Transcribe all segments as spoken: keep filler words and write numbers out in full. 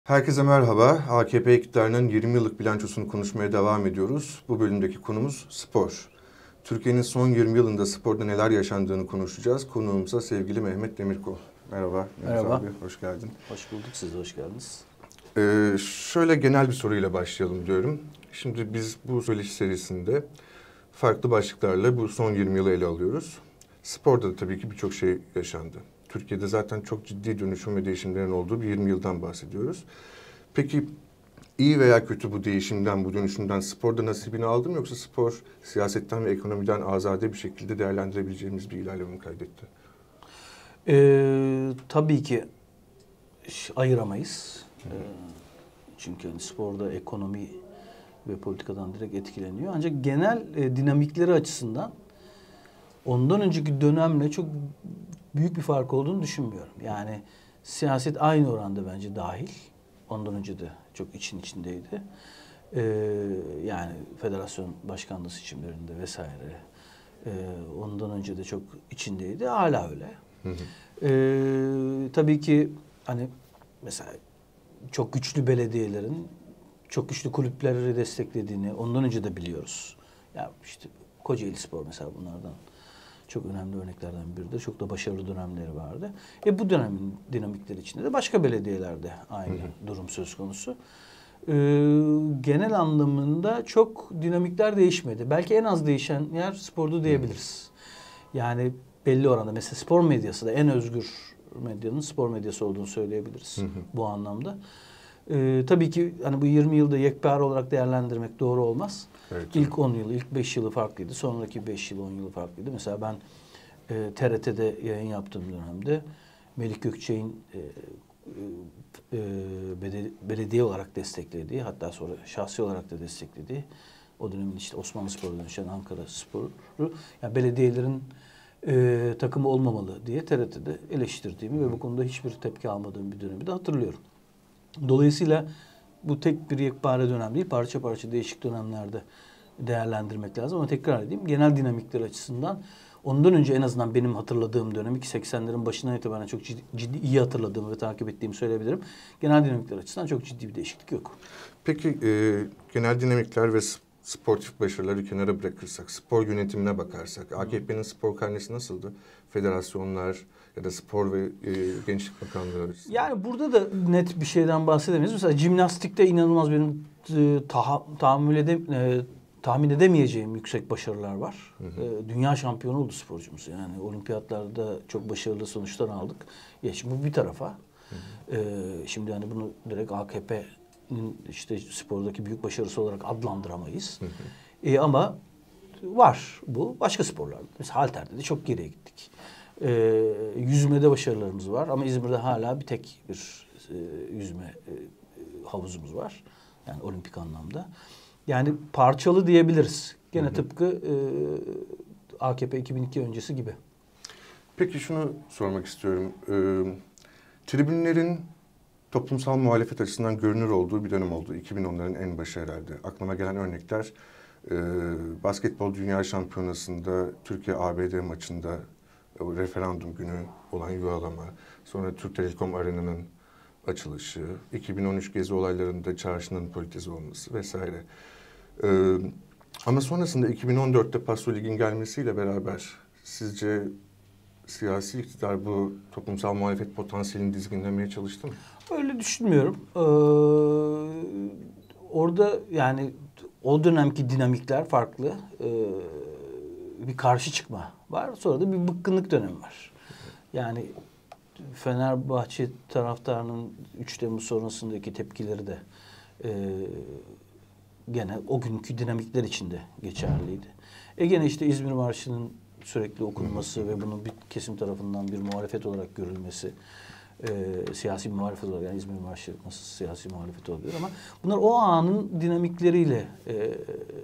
Herkese merhaba. A K P iktidarının yirmi yıllık bilançosunu konuşmaya devam ediyoruz. Bu bölümdeki konumuz spor. Türkiye'nin son yirmi yılında sporda neler yaşandığını konuşacağız. Konuğumuzsa sevgili Mehmet Demirkol. Merhaba. Merhaba. Abi, hoş geldin. Hoş bulduk. Siz de hoş geldiniz. Ee, şöyle genel bir soruyla başlayalım diyorum. Şimdi biz bu söyleşi serisinde farklı başlıklarla bu son yirmi yılı ele alıyoruz. Sporda da tabii ki birçok şey yaşandı. Türkiye'de zaten çok ciddi dönüşüm ve değişimlerin olduğu bir yirmi yıldan bahsediyoruz. Peki iyi veya kötü bu değişimden, bu dönüşümden sporda nasibini aldı mı, yoksa spor siyasetten ve ekonomiden azade bir şekilde değerlendirebileceğimiz bir ilerleme mi kaydetti? Ee, tabii ki ayıramayız. Ee, çünkü hani sporda ekonomi ve politikadan direkt etkileniyor. Ancak genel e, dinamikleri açısından ondan önceki dönemle çok büyük bir fark olduğunu düşünmüyorum. Yani siyaset aynı oranda bence dahil. Ondan önce de çok için içindeydi. Ee, yani federasyon başkanlığı seçimlerinde vesaire. Ee, ondan önce de çok içindeydi. Hala öyle. Hı hı. Ee, tabii ki hani mesela çok güçlü belediyelerin çok güçlü kulüpleri desteklediğini ondan önce de biliyoruz. Ya işte Kocaeli Spor mesela bunlardan çok önemli örneklerden biridir. Çok da başarılı dönemleri vardı. E bu dönemin dinamikleri içinde de başka belediyelerde aynı hı hı. durum söz konusu. Ee, genel anlamında çok dinamikler değişmedi. Belki en az değişen yer spordu diyebiliriz. Hı hı. Yani belli oranda mesela spor medyası da en özgür medyanın spor medyası olduğunu söyleyebiliriz hı hı. bu anlamda. Ee, tabii ki hani bu yirmi yılda yekpare olarak değerlendirmek doğru olmaz. Evet, ilk on yılı, ilk beş yılı farklıydı. Sonraki beş yıl, on yılı farklıydı. Mesela ben e, T R T'de yayın yaptığım dönemde Melik Gökçek'in e, e, belediye, belediye olarak desteklediği, hatta sonra şahsi olarak da desteklediği, o dönemin işte Osmanlı Spor'a dönüşen Ankara Spor'u, yani belediyelerin e, takımı olmamalı diye T R T'de eleştirdiğimi Hı. ve bu konuda hiçbir tepki almadığım bir dönemi de hatırlıyorum. Dolayısıyla bu tek bir yekpare dönem değil, parça parça değişik dönemlerde değerlendirmek lazım. Ama tekrar edeyim, genel dinamikler açısından ondan önce en azından benim hatırladığım dönemi ki seksenlerin başından itibaren çok ciddi, ciddi iyi hatırladığımı ve takip ettiğimi söyleyebilirim. Genel dinamikler açısından çok ciddi bir değişiklik yok. Peki e, genel dinamikler ve sportif başarıları kenara bırakırsak, spor yönetimine bakarsak, A K P'nin spor karnesi nasıldı? Federasyonlar ya da Spor ve e, Gençlik Bakanlığı arasında. Yani burada da net bir şeyden bahsedemeyiz. Mesela jimnastikte inanılmaz benim e, taha, tahammül edem, e, tahmin edemeyeceğim yüksek başarılar var. Hı hı. E, dünya şampiyonu oldu sporcumuz. Yani olimpiyatlarda çok başarılı sonuçlar aldık. Ya şimdi bu bir tarafa. Hı hı. E, şimdi hani bunu direkt A K P'nin işte spordaki büyük başarısı olarak adlandıramayız. Hı hı. E, ama var bu. Başka sporlarda. Mesela halterde de çok geriye gittik. Ee, yüzmede başarılarımız var ama İzmir'de hala bir tek bir e, yüzme e, havuzumuz var. Yani olimpik anlamda. Yani parçalı diyebiliriz. Gene hı hı. tıpkı e, A K P iki bin iki öncesi gibi. Peki şunu sormak istiyorum. Ee, tribünlerin toplumsal muhalefet açısından görünür olduğu bir dönem oldu. iki bin onların en başı herhalde. Aklıma gelen örnekler e, basketbol dünya şampiyonasında Türkiye A B D maçında o referandum günü olan yuvalama, sonra Türk Telekom Arena'nın açılışı, iki bin on üç Gezi olaylarında çarşının politize olması vesaire. Ee, ama sonrasında iki bin on dörtte Paso Lig'in gelmesiyle beraber sizce siyasi iktidar bu toplumsal muhalefet potansiyelini dizginlemeye çalıştı mı? Öyle düşünmüyorum. Ee, orada yani o dönemki dinamikler farklı. Ee, bir karşı çıkma var. Sonra da bir bıkkınlık dönemi var. Yani Fenerbahçe taraftarının üç Temmuz sonrasındaki tepkileri de e, gene o günkü dinamikler içinde geçerliydi. E gene işte İzmir Marşı'nın sürekli okunması ve bunun bir kesim tarafından bir muhalefet olarak görülmesi, e, siyasi muhalefet olarak, yani İzmir Marşı nasıl siyasi muhalefet oluyor ama bunlar o anın dinamikleriyle e,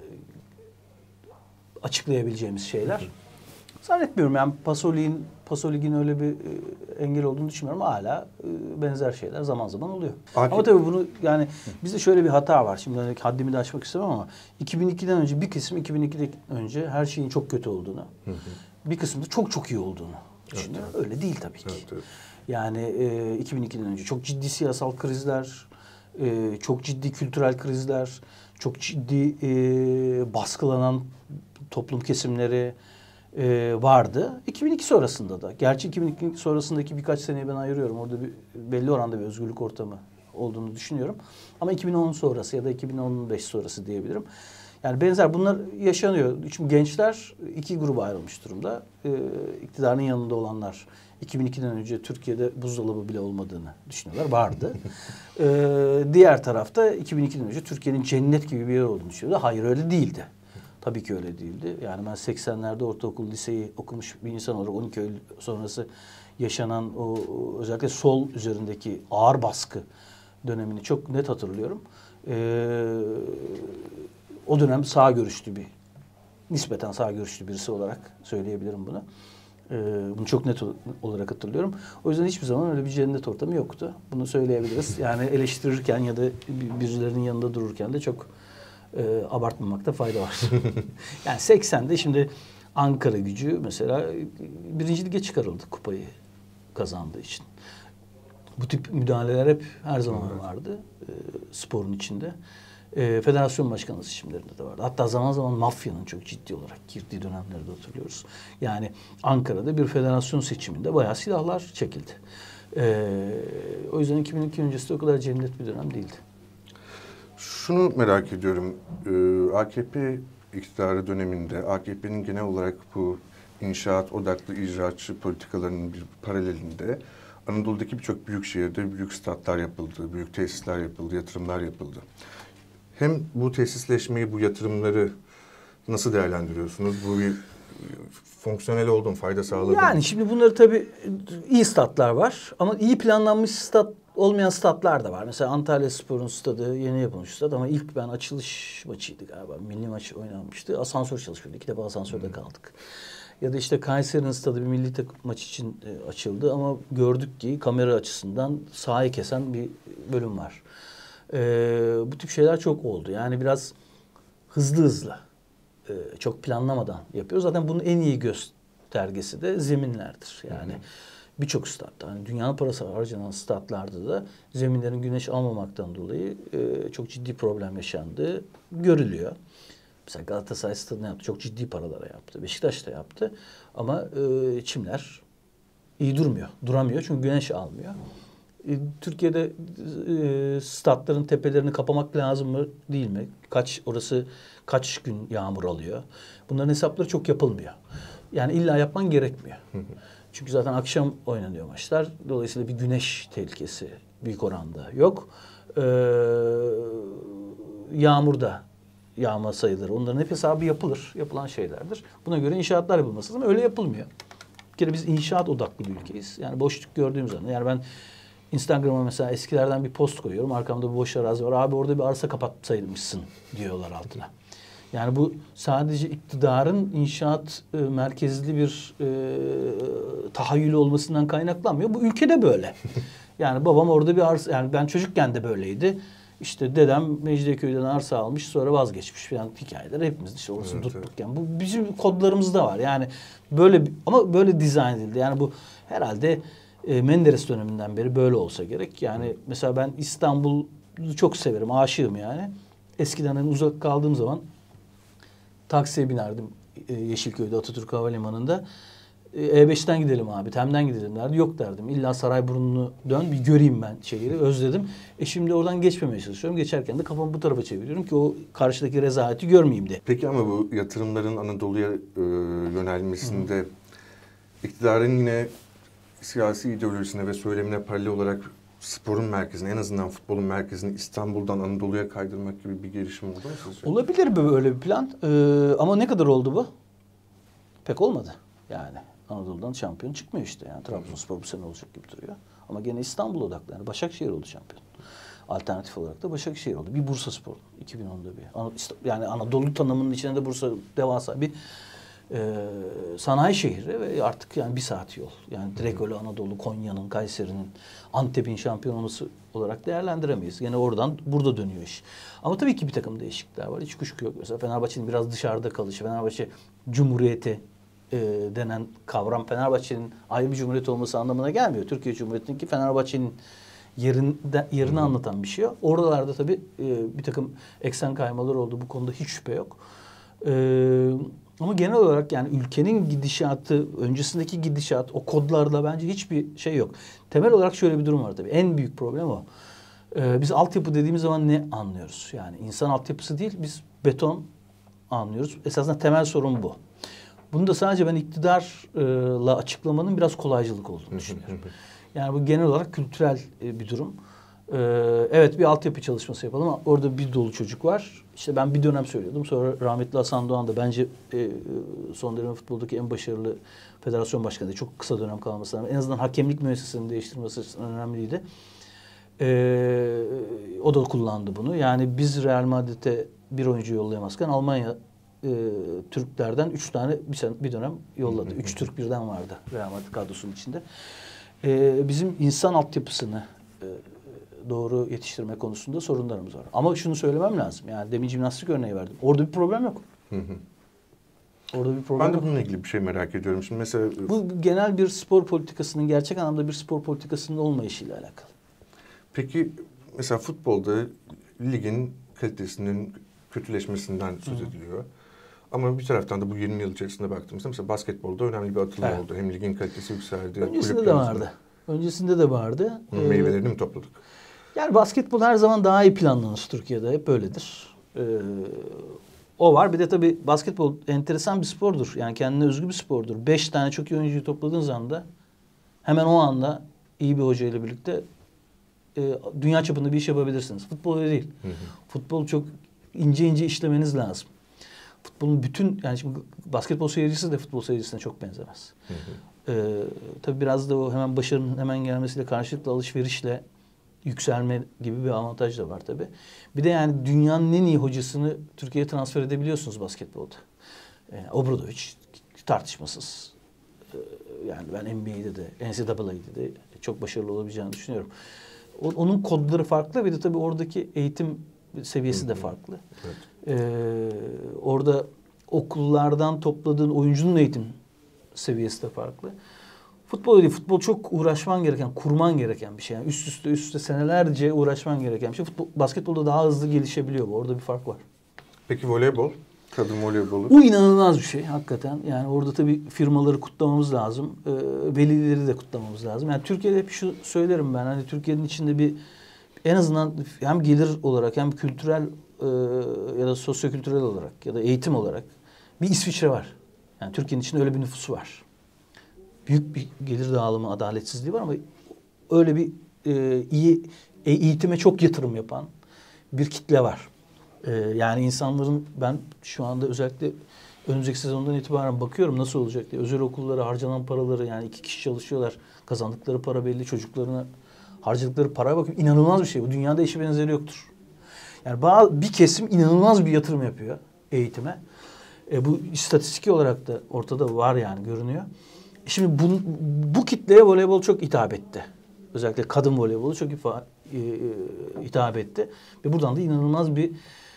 açıklayabileceğimiz şeyler. Zannetmiyorum yani Paso Lig'in, Paso Lig'in öyle bir e, engel olduğunu düşünmüyorum. Hala e, benzer şeyler zaman zaman oluyor. Akif. Ama tabii bunu yani bizde şöyle bir hata var. Şimdi hani haddimi de aşmak istemem ama iki bin ikiden önce bir kısım iki bin ikiden önce her şeyin çok kötü olduğunu, hı hı. bir kısmı da çok çok iyi olduğunu düşünüyor. Evet, evet. Öyle değil tabii ki. Evet, evet. Yani e, iki bin ikiden önce çok ciddi siyasal krizler, e, çok ciddi kültürel krizler, çok ciddi e, baskılanan toplum kesimleri e, vardı. iki bin iki sonrasında da. Gerçi iki bin iki sonrasındaki birkaç seneyi ben ayırıyorum. Orada bir belli oranda bir özgürlük ortamı olduğunu düşünüyorum. Ama iki bin on sonrası ya da iki bin on beş sonrası diyebilirim. Yani benzer bunlar yaşanıyor. Şimdi gençler iki gruba ayrılmış durumda. Ee, iktidarın yanında olanlar iki bin ikiden önce Türkiye'de buzdolabı bile olmadığını düşünüyorlar. Vardı. Ee, diğer tarafta iki bin ikiden önce Türkiye'nin cennet gibi bir yer olduğunu düşünüyordu. Hayır öyle değildi. Tabii ki öyle değildi. Yani ben seksenlerde ortaokul, liseyi okumuş bir insan olarak on iki Eylül sonrası yaşanan o özellikle sol üzerindeki ağır baskı dönemini çok net hatırlıyorum. Ee, o dönem sağ görüşlü bir, nispeten sağ görüşlü birisi olarak söyleyebilirim bunu. Ee, bunu çok net olarak hatırlıyorum. O yüzden hiçbir zaman öyle bir cennet ortamı yoktu. Bunu söyleyebiliriz. Yani eleştirirken ya da birilerinin yanında dururken de çok e, abartmamakta fayda var. Yani seksende şimdi Ankara Gücü mesela birinci lige çıkarıldı kupayı kazandığı için. Bu tip müdahaleler hep her zaman evet. vardı e, sporun içinde. E, federasyon başkanlığı seçimlerinde de vardı. Hatta zaman zaman mafyanın çok ciddi olarak girdiği dönemleri de hatırlıyoruz. Yani Ankara'da bir federasyon seçiminde bayağı silahlar çekildi. E, o yüzden iki bin iki öncesi de o kadar cennet bir dönem değildi. Şunu merak ediyorum. Ee, A K P iktidarı döneminde A K P'nin genel olarak bu inşaat odaklı icraatçı politikalarının bir paralelinde Anadolu'daki birçok büyük şehirde büyük statlar yapıldı, büyük tesisler yapıldı, yatırımlar yapıldı. Hem bu tesisleşmeyi, bu yatırımları nasıl değerlendiriyorsunuz? Bu bir fonksiyonel oldu mu, fayda sağladı mı? Yani şimdi bunları tabii iyi statlar var ama iyi planlanmış stat olmayan statlar da var. Mesela Antalyaspor'un stadı yeni yapılmış stat ama ilk ben açılış maçıydı galiba. Milli maç oynanmıştı. Asansör çalışıyordu. İki defa asansörde kaldık. Ya da işte Kayseri'nin stadı bir milli takım maç için e, açıldı ama gördük ki kamera açısından sahayı kesen bir bölüm var. E, bu tip şeyler çok oldu. Yani biraz hızlı hızlı, e, çok planlamadan yapıyoruz. Zaten bunun en iyi göstergesi de zeminlerdir. Yani birçok statta, hani dünyanın parası harcanan statlarda da zeminlerin güneş almamaktan dolayı e, çok ciddi problem yaşandığı görülüyor. Mesela Galatasaray stadını yaptı. Çok ciddi paralara yaptı. Beşiktaş da yaptı. Ama e, çimler iyi durmuyor. Duramıyor çünkü güneş almıyor. E, Türkiye'de e, statların tepelerini kapamak lazım mı değil mi? Kaç orası kaç gün yağmur alıyor? Bunların hesapları çok yapılmıyor. Yani illa yapman gerekmiyor. Çünkü zaten akşam oynanıyor maçlar. Dolayısıyla bir güneş tehlikesi büyük oranda yok. E, yağmurda yağma sayıları. Onların hep hesabı yapılır. Yapılan şeylerdir. Buna göre inşaatlar yapılması lazım. Öyle yapılmıyor. Bir kere biz inşaat odaklı bir ülkeyiz. Yani boşluk gördüğüm zaman. Yani ben Instagram'a mesela eskilerden bir post koyuyorum. Arkamda bir boş arazi var. Abi orada bir arsa kapatsaymışsın diyorlar altına. Yani bu sadece iktidarın inşaat e, merkezli bir e, tahayyülü olmasından kaynaklanmıyor. Bu ülkede böyle. Yani babam orada bir arsa, yani ben çocukken de böyleydi. İşte dedem Mecidiyeköy'den arsa almış sonra vazgeçmiş falan hikayeler hepimiz işte orası evet, tuttukken. Evet. Bu bizim kodlarımızda var. Yani böyle ama böyle dizayn edildi. Yani bu herhalde e, Menderes döneminden beri böyle olsa gerek. Yani mesela ben İstanbul'u çok severim, aşığım yani. Eskiden hani uzak kaldığım zaman taksiye binerdim e, Yeşilköy'de Atatürk Havalimanı'nda. E beşten gidelim abi, Tem'den gidelim derdi. Yok derdim. İlla Sarayburnu'nu dön, bir göreyim ben şehri. Özledim. E şimdi oradan geçmemeye çalışıyorum. Geçerken de kafamı bu tarafa çeviriyorum ki o karşıdaki rezaleti görmeyeyim diye. Peki ama bu yatırımların Anadolu'ya e, yönelmesinde Hı. iktidarın yine siyasi ideolojisine ve söylemine paralel olarak sporun merkezini, en azından futbolun merkezini İstanbul'dan Anadolu'ya kaydırmak gibi bir girişim oldu mu sizce? Olabilir böyle bir plan. Ee, ama ne kadar oldu bu? Pek olmadı. Yani Anadolu'dan şampiyon çıkmıyor işte. Yani Trabzonspor bu sene olacak gibi duruyor. Ama gene İstanbul odaklı. Yani Başakşehir oldu şampiyon. Alternatif olarak da Başakşehir oldu. Bir Bursaspor iki bin onda bir. Yani Anadolu tanımının içinde de Bursa devasa bir e, sanayi şehri ve artık yani bir saat yol. Yani direkt öyle Anadolu, Konya'nın, Kayseri'nin, Antep'in şampiyon olması olarak değerlendiremeyiz. Gene oradan burada dönüyor iş. Ama tabii ki bir takım değişiklikler var. Hiç kuşku yok. Mesela Fenerbahçe'nin biraz dışarıda kalışı. Fenerbahçe Cumhuriyeti E, denen kavram Fenerbahçe'nin ayrı bir cumhuriyet olması anlamına gelmiyor. Türkiye Cumhuriyeti'ninki Fenerbahçe'nin yerinde, yerini anlatan bir şey yok. Oralarda tabii e, bir takım eksen kaymaları oldu. Bu konuda hiç şüphe yok. E, ama genel olarak yani ülkenin gidişatı, öncesindeki gidişat, o kodlarda bence hiçbir şey yok. Temel olarak şöyle bir durum var tabii. En büyük problem o. E, biz altyapı dediğimiz zaman ne anlıyoruz? Yani insan altyapısı değil, biz beton anlıyoruz. Esasında temel sorun bu. Bunu da sadece ben iktidarla açıklamanın biraz kolaycılık olduğunu düşünüyorum. Yani bu genel olarak kültürel bir durum. Evet, bir altyapı çalışması yapalım ama orada bir dolu çocuk var. İşte ben bir dönem söylüyordum. Sonra rahmetli Hasan Doğan da bence son dönem futboldaki en başarılı federasyon başkanı. Çok kısa dönem kalmasına rağmen en azından hakemlik müessesesini değiştirmesi açısından önemliydi. O da kullandı bunu. Yani biz Real Madrid'e bir oyuncu yollayamazken Almanya e, Türklerden üç tane bir, sen, bir dönem yolladı. Üç Türk birden vardı Real Madrid kadrosunun içinde. E, bizim insan altyapısını e, doğru yetiştirme konusunda sorunlarımız var. Ama şunu söylemem lazım. Yani demin jimnastik örneği verdim. Orada bir problem yok. Orada bir problem Ben de yok. bununla ilgili bir şey merak ediyorum. Şimdi mesela Bu genel bir spor politikasının, gerçek anlamda bir spor politikasının olmayışıyla alakalı. Peki mesela futbolda ligin kalitesinin kötüleşmesinden söz ediliyor. Ama bir taraftan da bu yirmi yıl içerisinde baktığımızda mesela basketbolda önemli bir atılım Evet. oldu. Hem ligin kalitesi yükseldi. Öncesinde de vardı. Öncesinde de vardı. Bunun meyvelerini mi topladık? Yani basketbol her zaman daha iyi planlanır Türkiye'de. Hep böyledir. Ee, o var. Bir de tabii basketbol enteresan bir spordur. Yani kendine özgü bir spordur. Beş tane çok iyi oyuncuyu topladığınız anda hemen o anda iyi bir hoca ile birlikte e, dünya çapında bir iş yapabilirsiniz. Futbol öyle değil. Hı hı. Futbol çok ince ince işlemeniz lazım. Futbolun bütün, yani şimdi basketbol seyircisi de futbol seyircisine çok benzemez. Hı hı. Ee, tabii biraz da o hemen başarının hemen gelmesiyle, karşılıklı alışverişle yükselme gibi bir avantaj da var tabii. Bir de yani dünyanın en iyi hocasını Türkiye'ye transfer edebiliyorsunuz basketbolda. Yani Obradovic tartışmasız. Ee, yani ben N B A'de de, N C A A'de de çok başarılı olabileceğini düşünüyorum. O, onun kodları farklı. Bir de tabii oradaki eğitim seviyesi de farklı. Evet. Ee, orada okullardan topladığın oyuncunun eğitim seviyesi de farklı. Futbol değil. Futbol çok uğraşman gereken, kurman gereken bir şey. Yani üst üste üst üste senelerce uğraşman gereken bir şey. Futbol, basketbolda daha hızlı gelişebiliyor bu. Orada bir fark var. Peki voleybol? Kadın voleybolu? Bu inanılmaz bir şey hakikaten. Yani orada tabii firmaları kutlamamız lazım. Ee, velileri de kutlamamız lazım. Yani Türkiye'de hep şu söylerim ben. Hani Türkiye'nin içinde bir en azından hem gelir olarak hem kültürel e, ya da sosyokültürel olarak ya da eğitim olarak bir İsviçre var. Yani Türkiye'nin içinde öyle bir nüfusu var. Büyük bir gelir dağılımı, adaletsizliği var ama öyle bir e, iyi e, eğitime çok yatırım yapan bir kitle var. E, yani insanların, ben şu anda özellikle önümüzdeki sezondan itibaren bakıyorum nasıl olacak diye. Özel okullara harcanan paraları, yani iki kişi çalışıyorlar. Kazandıkları para belli, çocuklarına harcadıkları paraya bakıyorum. İnanılmaz bir şey bu. Dünyada eşi benzeri yoktur. Yani bazı, bir kesim inanılmaz bir yatırım yapıyor eğitime. E, bu istatistik olarak da ortada var, yani görünüyor. Şimdi bu, bu kitleye voleybol çok hitap etti. Özellikle kadın voleybolu çok ifa, e, e, hitap etti. Ve buradan da inanılmaz bir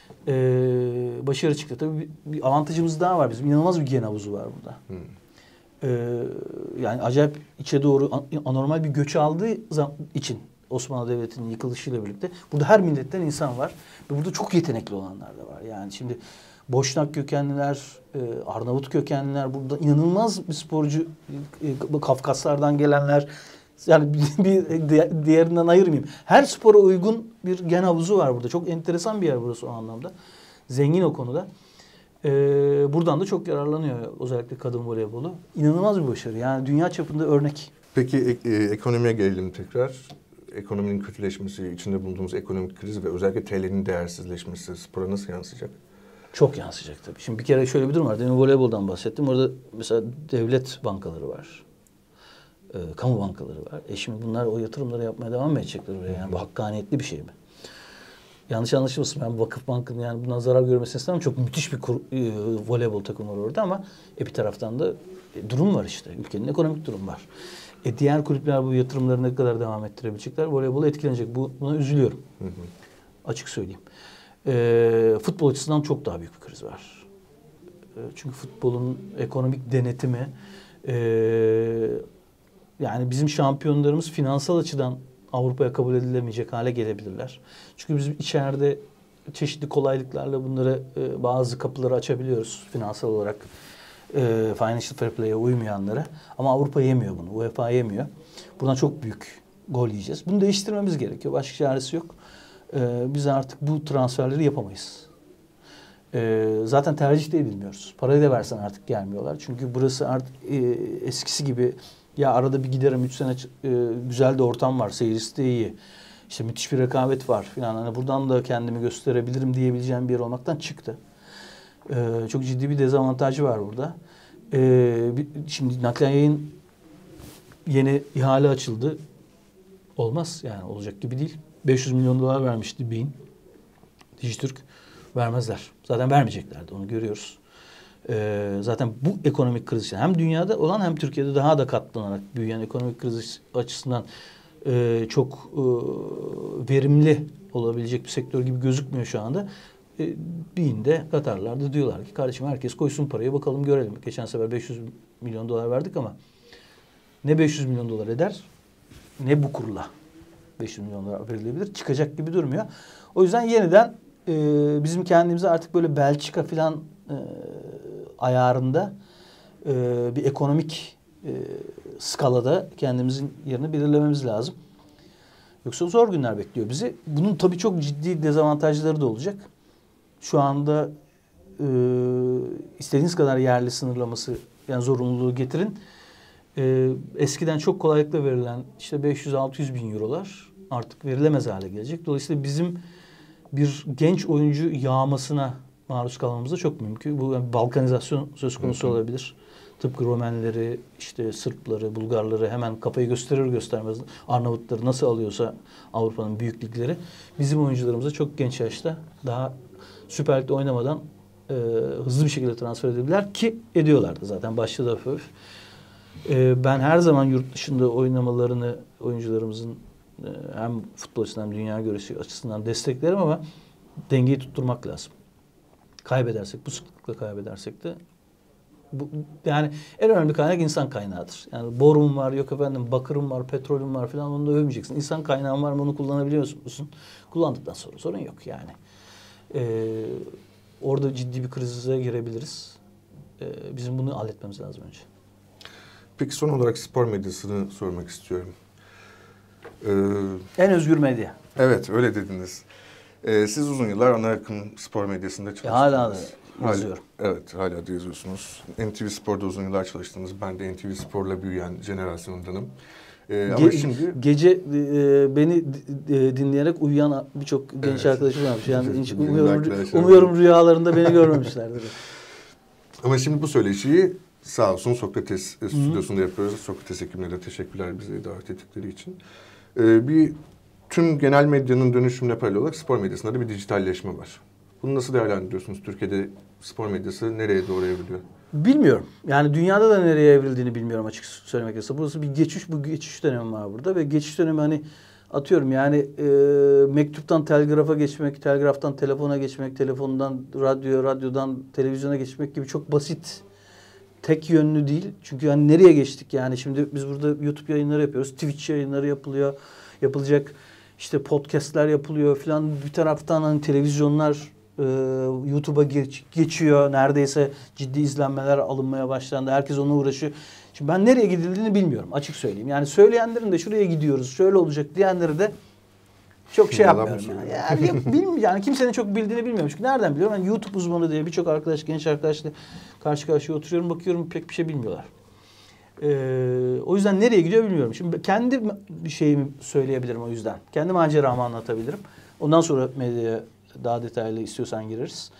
e, başarı çıktı. Tabii bir, bir avantajımız daha var bizim. İnanılmaz bir gen havuzu var burada. Hmm. E, yani acayip içe doğru anormal bir göç aldığı için Osmanlı Devleti'nin yıkılışıyla birlikte burada her milletten insan var. Ve burada çok yetenekli olanlar da var. Yani şimdi Boşnak kökenliler, Arnavut kökenliler, burada inanılmaz bir sporcu, Kafkaslardan gelenler, yani bir, bir diğerinden ayırmayayım. Her spora uygun bir gen havuzu var burada. Çok enteresan bir yer burası o anlamda. Zengin o konuda. Ee, buradan da çok yararlanıyor özellikle kadın voleybolu. İnanılmaz bir başarı. Yani dünya çapında örnek. Peki e, ekonomiye gelelim tekrar. Ekonominin kötüleşmesi, içinde bulunduğumuz ekonomik kriz ve özellikle T L'nin değersizleşmesi spora nasıl yansıyacak? Çok yansıyacak tabii. Şimdi bir kere şöyle bir durum var. Demin voleyboldan bahsettim. Orada mesela devlet bankaları var. E, kamu bankaları var. E şimdi bunlar o yatırımları yapmaya devam mı edecekler oraya? Yani bu hakkaniyetli bir şey mi? Yanlış anlaşılmasın. Ben Vakıf Bank'ın yani bundan zarar görmesini istemem. Çok müthiş bir kur, e, voleybol takımı var orada ama e, bir taraftan da e, durum var işte. Ülkenin ekonomik durum var. E, diğer kulüpler bu yatırımları ne kadar devam ettirebilecekler? Voleybolu etkilenecek. Bu, buna üzülüyorum. Hı hı. Açık söyleyeyim. E, futbol açısından çok daha büyük bir kriz var. E, çünkü futbolun ekonomik denetimi, e, yani bizim şampiyonlarımız finansal açıdan Avrupa'ya kabul edilemeyecek hale gelebilirler. Çünkü biz içeride çeşitli kolaylıklarla bunları e, bazı kapıları açabiliyoruz finansal olarak. E, financial fair play'e uymayanlara. Ama Avrupa yemiyor bunu. UEFA yemiyor. Buradan çok büyük gol yiyeceğiz. Bunu değiştirmemiz gerekiyor. Başka çaresi yok. E, biz artık bu transferleri yapamayız. E, zaten tercih de edilmiyoruz. Parayı da versen artık gelmiyorlar. Çünkü burası artık e, eskisi gibi ya arada bir giderim üç sene e, güzel de ortam var. Seyircisi de iyi. İşte müthiş bir rekabet var filan. Hani buradan da kendimi gösterebilirim diyebileceğim bir yer olmaktan çıktı. Ee, çok ciddi bir dezavantajı var burada. Ee, şimdi naklen yayın yeni ihale açıldı. Olmaz yani olacak gibi değil. beş yüz milyon dolar vermişti Bein. Dijitürk vermezler. Zaten vermeyeceklerdi onu görüyoruz. Ee, zaten bu ekonomik kriz hem dünyada olan hem Türkiye'de daha da katlanarak büyüyen ekonomik kriz açısından e, çok e, verimli olabilecek bir sektör gibi gözükmüyor şu anda. E, Bein'de Katarlar da diyorlar ki kardeşim herkes koysun parayı bakalım görelim. Geçen sefer beş yüz milyon dolar verdik ama ne beş yüz milyon dolar eder ne bu kurla beş yüz milyon dolar verilebilir. Çıkacak gibi durmuyor. O yüzden yeniden e, bizim kendimize artık böyle Belçika filan e, ayarında e, bir ekonomik e, skalada kendimizin yerini belirlememiz lazım. Yoksa zor günler bekliyor bizi. Bunun tabii çok ciddi dezavantajları da olacak. Şu anda e, istediğiniz kadar yerli sınırlaması yani zorunluluğu getirin. E, eskiden çok kolaylıkla verilen işte beş yüz altı yüz bin eurolar artık verilemez hale gelecek. Dolayısıyla bizim bir genç oyuncu yağmasına maruz kalmamız da çok mümkün. Bu yani balkanizasyon söz konusu hı hı. olabilir. Tıpkı Romenleri, işte Sırpları, Bulgarları hemen kafayı gösterir göstermez Arnavutları nasıl alıyorsa Avrupa'nın büyük ligleri bizim oyuncularımıza çok genç yaşta daha Süper Lig'de oynamadan e, hızlı bir şekilde transfer edebilirler ki ediyorlardı zaten başladı hafif. E, ben her zaman yurt dışında oynamalarını oyuncularımızın e, hem futbol açısından hem dünya görüşü açısından desteklerim ama dengeyi tutturmak lazım. Kaybedersek, bu sıklıkla kaybedersek de bu, yani en önemli kaynak insan kaynağıdır. Yani borum var, yok efendim bakırım var, petrolüm var falan onu da övmeyeceksin. İnsan kaynağın var mı onu kullanabiliyor musun? Kullandıktan sonra sorun yok yani. Ee, orada ciddi bir krize girebiliriz. Ee, bizim bunu halletmemiz lazım önce. Peki son olarak spor medyasını sormak istiyorum. Ee, en özgür medya. Evet öyle dediniz. Ee, siz uzun yıllar ana akım spor medyasında çalıştınız. E, hala da yazıyorum. Hala, evet hala da yazıyorsunuz. N T V Spor'da uzun yıllar çalıştınız. Ben de N T V Spor'la büyüyen jenerasyondanım. Ee, Ge- ama şimdi gece e, beni d- dinleyerek uyuyan birçok genç evet. arkadaşım varmış. Yani hiç umuyorum, umuyorum rüyalarında beni görmemişlerdir. Ama şimdi bu söyleşiyi sağ olsun Sokrates Hı-hı. stüdyosunda yapıyoruz. Sokrates ekibine de teşekkürler bizi davet ettikleri için. Ee, bir tüm genel medyanın dönüşümüne paralel olarak spor medyasında da bir dijitalleşme var. Bunu nasıl değerlendiriyorsunuz? Türkiye'de spor medyası nereye doğru evriliyor? Bilmiyorum. Yani dünyada da nereye evrildiğini bilmiyorum açık söylemek gerekirse. Burası bir geçiş, bu geçiş dönemi var burada ve geçiş dönemi hani atıyorum yani e, mektuptan telgrafa geçmek, telgraftan telefona geçmek, telefondan radyo, radyodan televizyona geçmek gibi çok basit, tek yönlü değil. Çünkü hani nereye geçtik yani şimdi biz burada YouTube yayınları yapıyoruz, Twitch yayınları yapılıyor, yapılacak işte podcastler yapılıyor falan bir taraftan hani televizyonlar YouTube'a geç, geçiyor. Neredeyse ciddi izlenmeler alınmaya başlandı. Herkes ona uğraşıyor. Şimdi ben nereye gidildiğini bilmiyorum. Açık söyleyeyim. Yani söyleyenlerin de şuraya gidiyoruz, şöyle olacak diyenleri de çok şey yapmıyorum. Yani. Yani, bilmiyorum, yani kimsenin çok bildiğini bilmiyorum. Çünkü nereden biliyorum? Yani YouTube uzmanı diye birçok arkadaş, genç arkadaşla karşı karşıya oturuyorum. Bakıyorum pek bir şey bilmiyorlar. Ee, o yüzden nereye gidiyor bilmiyorum. Şimdi kendi bir şeyimi söyleyebilirim o yüzden. Kendi maceramı anlatabilirim. Ondan sonra medyaya daha detaylı istiyorsan gireriz.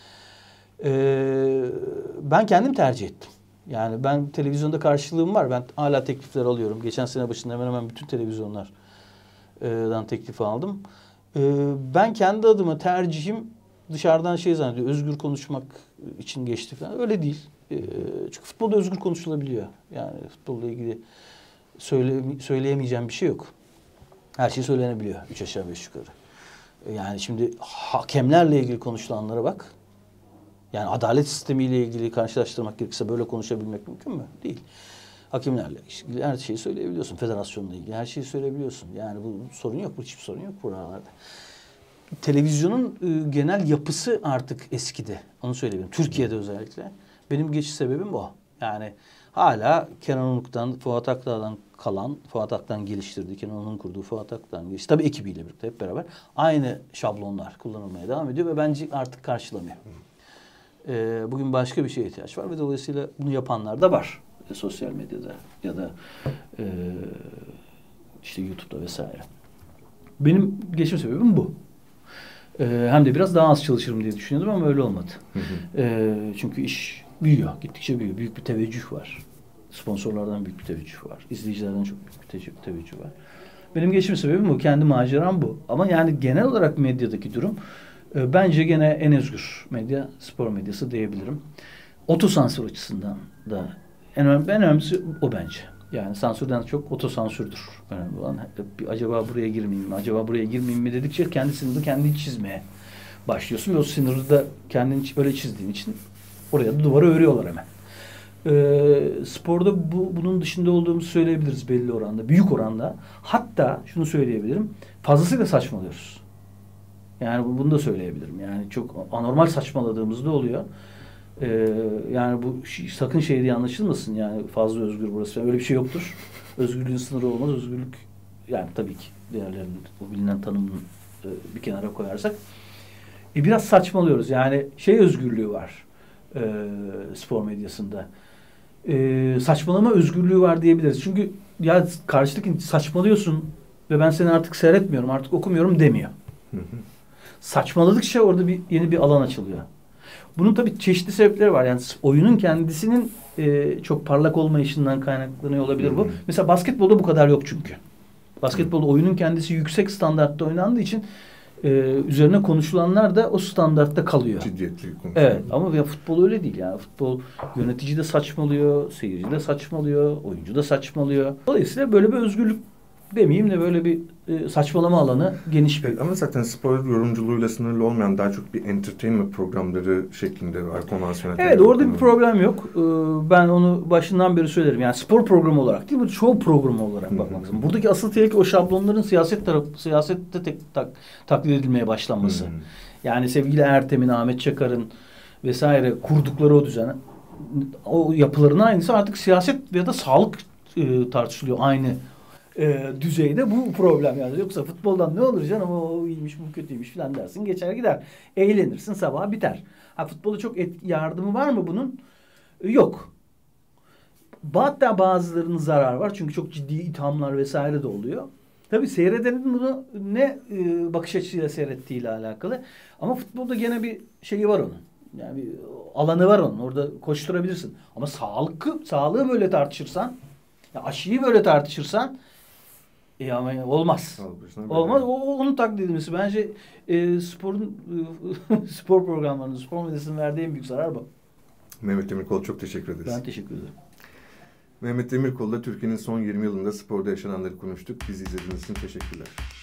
Ee, ben kendim tercih ettim. Yani ben televizyonda karşılığım var. Ben hala teklifler alıyorum. Geçen sene başında hemen hemen bütün televizyonlardan teklif aldım. Ee, ben kendi adıma tercihim dışarıdan şey zannediyor. Özgür konuşmak için geçti falan. Öyle değil. Ee, çünkü futbolda özgür konuşulabiliyor. Yani futbolla ilgili söyle, söyleyemeyeceğim bir şey yok. Her şey söylenebiliyor. Üç aşağı beş yukarı. Yani şimdi hakemlerle ilgili konuşulanlara bak. Yani adalet sistemiyle ilgili karşılaştırmak gerekirse böyle konuşabilmek mümkün mü? Değil. Hakemlerle ilgili her şeyi söyleyebiliyorsun. Federasyonla ilgili her şeyi söyleyebiliyorsun. Yani bu sorun yok. Bu hiçbir sorun yok buralarda. Televizyonun e, genel yapısı artık eskidi. Onu söyleyebilirim. Türkiye'de özellikle. Benim geçiş sebebim o. Yani hala Kenan Onuk'tan, Fuat Akdağ'dan kalan, Fuat Akdağ'ın geliştirdiği, Kenan Onuk'un kurduğu Fuat Akdağ'ın geliştirdiği, tabii ekibiyle birlikte hep beraber aynı şablonlar kullanılmaya devam ediyor ve bence artık karşılamıyor. Ee, bugün başka bir şeye ihtiyaç var ve dolayısıyla bunu yapanlar da var. E, sosyal medyada ya da e, işte YouTube'da vesaire. Benim geçim sebebim bu. Ee, hem de biraz daha az çalışırım diye düşünüyordum ama öyle olmadı. Hı hı. Ee, çünkü iş büyüyor, gittikçe büyüyor. Büyük bir teveccüh var. Sponsorlardan büyük bir teveccüh var. İzleyicilerden çok büyük bir teveccüh var. Benim geçim sebebim bu. Kendi maceram bu. Ama yani genel olarak medyadaki durum e, bence gene en özgür medya, spor medyası diyebilirim. Otosansür açısından da en önemli, en önemlisi o bence. Yani sansürden çok otosansürdür önemli olan. Bir, acaba buraya girmeyeyim mi, acaba buraya girmeyeyim mi dedikçe kendi sınırını kendin çizmeye başlıyorsun. Ve o sınırı da kendin öyle çizdiğin için oraya da duvara örüyorlar hemen. Ee, sporda bu, bunun dışında olduğumuzu söyleyebiliriz belli oranda. Büyük oranda. Hatta şunu söyleyebilirim. Fazlasıyla saçmalıyoruz. Yani bunu da söyleyebilirim. Yani çok anormal saçmaladığımız da oluyor. Ee, yani bu sakın şey diye anlaşılmasın. Yani fazla özgür burası. Öyle bir şey yoktur. Özgürlüğün sınırı olmaz. Özgürlük yani tabii ki diğerlerinin bu bilinen tanımını e, bir kenara koyarsak. E, biraz saçmalıyoruz. Yani şey özgürlüğü var. E, spor medyasında. E, saçmalama özgürlüğü var diyebiliriz. Çünkü ya karşıdaki saçmalıyorsun ve ben seni artık seyretmiyorum, artık okumuyorum demiyor. Hı hı. Saçmaladıkça orada bir yeni bir alan açılıyor. Bunun tabii çeşitli sebepleri var. Yani oyunun kendisinin e, çok parlak olmayışından kaynaklanıyor olabilir bu. Hı hı. Mesela basketbolda bu kadar yok çünkü. Basketbolda hı. oyunun kendisi yüksek standartta oynandığı için e, üzerine konuşulanlar da o standartta kalıyor. Ciddiyetli konuşuyor. Evet ama ya futbol öyle değil yani. Futbol yönetici de saçmalıyor, seyirci de saçmalıyor, oyuncu da saçmalıyor. Dolayısıyla böyle bir özgürlük demeyeyim de böyle bir e, saçmalama alanı geniş bir. Evet, ama zaten spor yorumculuğuyla sınırlı olmayan daha çok bir entertainment programları şeklinde var konvansiyonel. Evet orada bir problem yok. Ee, ben onu başından beri söylerim. Yani spor programı olarak değil mi? Show programı olarak bakmak lazım. Buradaki asıl tehlike o şablonların siyaset tarafı, siyasette tek, tak, taklit edilmeye başlanması. Hmm. Yani sevgili Ertem'in, Ahmet Çakar'ın vesaire kurdukları o düzen, o yapıların aynısı artık siyaset ya da sağlık e, tartışılıyor aynı E, düzeyde bu problem yani. Yoksa futboldan ne olur canım o iyiymiş bu kötüymüş falan dersin geçer gider. Eğlenirsin sabah biter. Ha futbolu çok et, yardımı var mı bunun? E, yok. Hatta bazılarının zararı var. Çünkü çok ciddi ithamlar vesaire de oluyor. Tabii seyredenin bunu ne e, bakış açısıyla seyrettiğiyle alakalı. Ama futbolda gene bir şeyi var onun. Yani bir alanı var onun. Orada koşturabilirsin. Ama sağlıkı, sağlığı böyle tartışırsan, ya aşıyı böyle tartışırsan E ama olmaz. Olmaz. O, onun taklit edilmesi. Bence e, sporun e, spor programlarının, spor medyasının verdiği en büyük zarar bu. Mehmet Demirkol çok teşekkür ederiz. Ben teşekkür ederim. Mehmet Demirkol'la Türkiye'nin son yirmi yılında sporda yaşananları konuştuk. Bizi izlediğiniz için teşekkürler.